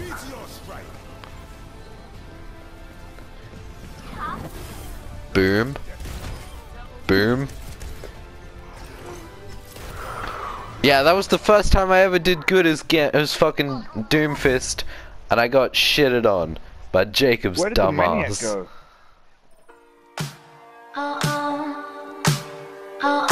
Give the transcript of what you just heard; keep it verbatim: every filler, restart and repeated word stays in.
Boom. Boom. Yeah, that was the first time I ever did good as get as fucking Doomfist, and I got shitted on by Jacob's Where did the maniac dumbass. go? Oh, oh, oh,